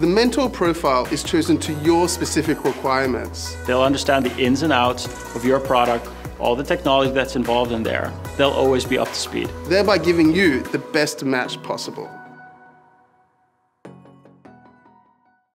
The mentor profile is chosen to your specific requirements. They'll understand the ins and outs of your product, all the technology that's involved in there. They'll always be up to speed. Thereby giving you the best match possible.